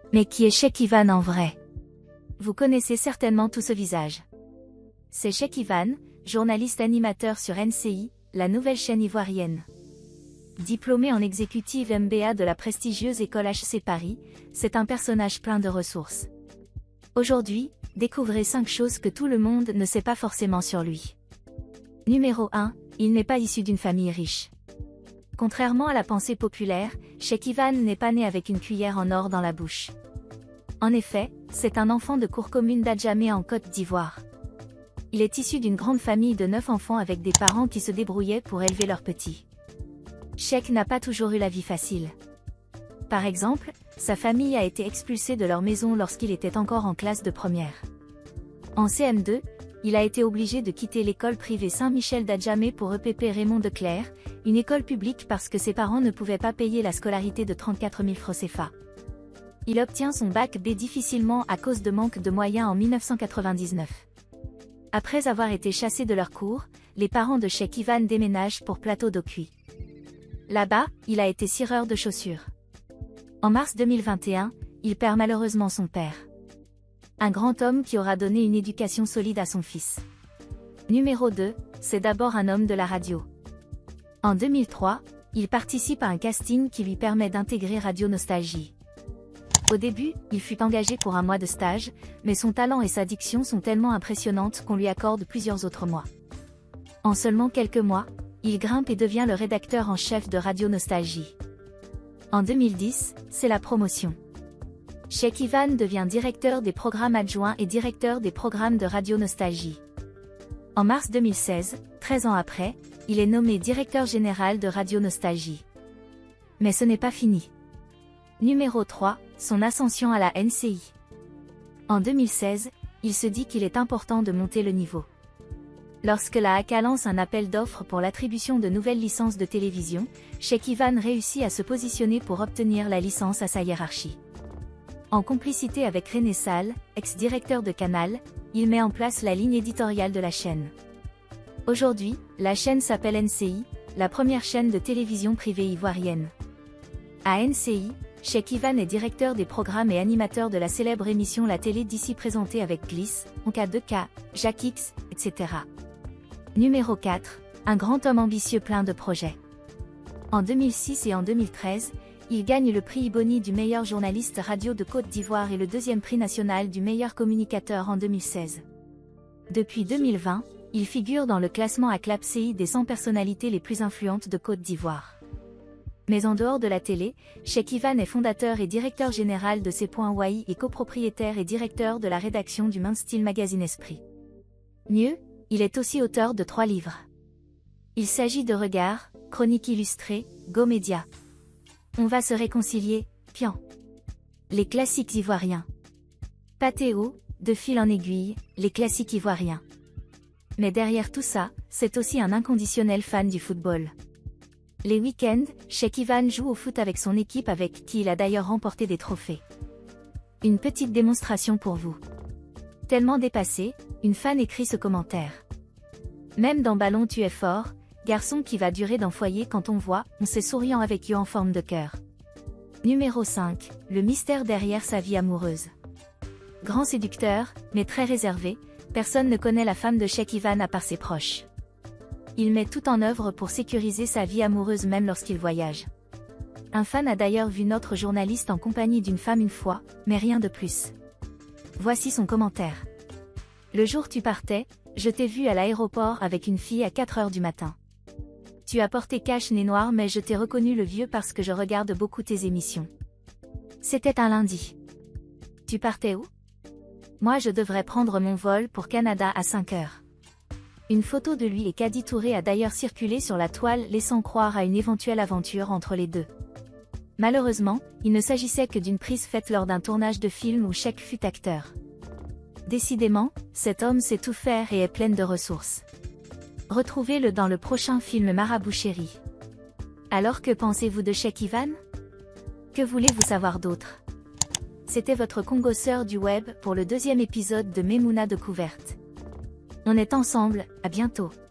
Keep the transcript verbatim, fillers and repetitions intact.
Mais qui est Cheikh Ivan en vrai? Vous connaissez certainement tout ce visage. C'est Cheikh Ivan, journaliste animateur sur N C I, la nouvelle chaîne ivoirienne. Diplômé en exécutive M B A de la prestigieuse école H C Paris, c'est un personnage plein de ressources. Aujourd'hui, découvrez cinq choses que tout le monde ne sait pas forcément sur lui. Numéro un. Il n'est pas issu d'une famille riche. Contrairement à la pensée populaire, Cheikh Ivan n'est pas né avec une cuillère en or dans la bouche. En effet, c'est un enfant de cour commune d'Adjamé en Côte d'Ivoire. Il est issu d'une grande famille de neuf enfants avec des parents qui se débrouillaient pour élever leurs petits. Cheikh n'a pas toujours eu la vie facile. Par exemple, sa famille a été expulsée de leur maison lorsqu'il était encore en classe de première. En C M deux, il a été obligé de quitter l'école privée Saint-Michel d'Adjamé pour E P P Raymond de Clercq, une école publique parce que ses parents ne pouvaient pas payer la scolarité de trente-quatre mille francs C F A. Il obtient son bac B difficilement à cause de manque de moyens en mille neuf cent quatre-vingt-dix-neuf. Après avoir été chassés de leur cours, les parents de Cheikh Ivan déménagent pour Plateau d'Aucuit. Là-bas, il a été cireur de chaussures. En mars deux mille vingt et un, il perd malheureusement son père. Un grand homme qui aura donné une éducation solide à son fils. Numéro deux, c'est d'abord un homme de la radio. En deux mille trois, il participe à un casting qui lui permet d'intégrer Radio Nostalgie. Au début, il fut engagé pour un mois de stage, mais son talent et sa diction sont tellement impressionnantes qu'on lui accorde plusieurs autres mois. En seulement quelques mois, il grimpe et devient le rédacteur en chef de Radio Nostalgie. En deux mille dix, c'est la promotion. Cheikh Ivan devient directeur des programmes adjoints et directeur des programmes de Radio Nostalgie. En mars deux mille seize, treize ans après, il est nommé directeur général de Radio Nostalgie. Mais ce n'est pas fini. Numéro trois, son ascension à la N C I. En deux mille seize, il se dit qu'il est important de monter le niveau. Lorsque la H A C lance un appel d'offres pour l'attribution de nouvelles licences de télévision, Cheikh Ivan réussit à se positionner pour obtenir la licence à sa hiérarchie. En complicité avec René Sall, ex-directeur de Canal, il met en place la ligne éditoriale de la chaîne. Aujourd'hui, la chaîne s'appelle N C I, la première chaîne de télévision privée ivoirienne. À N C I, Cheikh Ivan est directeur des programmes et animateur de la célèbre émission La Télé d'ici présentée avec Gliss, Onka deux K, Jacques X, et cetera. Numéro quatre, un grand homme ambitieux plein de projets. En deux mille six et en deux mille treize, il gagne le prix Iboni du meilleur journaliste radio de Côte d'Ivoire et le deuxième prix national du meilleur communicateur en deux mille seize. Depuis deux mille vingt, il figure dans le classement A C L A P C I des cent personnalités les plus influentes de Côte d'Ivoire. Mais en dehors de la télé, Cheikh Ivan est fondateur et directeur général de C.Y et copropriétaire et directeur de la rédaction du Mainstyle Magazine Esprit. Mieux, il est aussi auteur de trois livres. Il s'agit de Regards, Chroniques illustrées, Go Média. On va se réconcilier, Pian. Les classiques ivoiriens. Patéo, de fil en aiguille, les classiques ivoiriens. Mais derrière tout ça, c'est aussi un inconditionnel fan du football. Les week-ends, Cheikh Ivan joue au foot avec son équipe avec qui il a d'ailleurs remporté des trophées. Une petite démonstration pour vous. Tellement dépassé, une fan écrit ce commentaire. Même dans Ballon tu es fort, garçon qui va durer dans foyer quand on voit, on s'est souriant avec yeux en forme de cœur. Numéro cinq, le mystère derrière sa vie amoureuse. Grand séducteur, mais très réservé, personne ne connaît la femme de Cheikh Ivan à part ses proches. Il met tout en œuvre pour sécuriser sa vie amoureuse même lorsqu'il voyage. Un fan a d'ailleurs vu notre journaliste en compagnie d'une femme une fois, mais rien de plus. Voici son commentaire. Le jour tu partais, je t'ai vu à l'aéroport avec une fille à quatre heures du matin. Tu as porté cache-nez noir mais je t'ai reconnu le vieux parce que je regarde beaucoup tes émissions. C'était un lundi. Tu partais où? Moi je devrais prendre mon vol pour Canada à cinq heures. Une photo de lui et Kadi Touré a d'ailleurs circulé sur la toile laissant croire à une éventuelle aventure entre les deux. Malheureusement, il ne s'agissait que d'une prise faite lors d'un tournage de film où Cheikh fut acteur. Décidément, cet homme sait tout faire et est plein de ressources. Retrouvez-le dans le prochain film Marabout Chéri. Alors que pensez-vous de Cheikh Ivan? Que voulez-vous savoir d'autre? C'était votre congosseur du web pour le deuxième épisode de Memouna Découverte. On est ensemble, à bientôt.